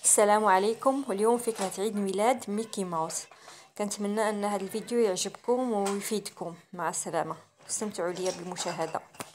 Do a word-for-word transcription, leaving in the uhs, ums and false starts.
السلام عليكم. واليوم فكرة عيد ميلاد ميكي ماوس. كنتمنى ان هذا الفيديو يعجبكم ويفيدكم. مع السلامة، استمتعوا لي بالمشاهدة.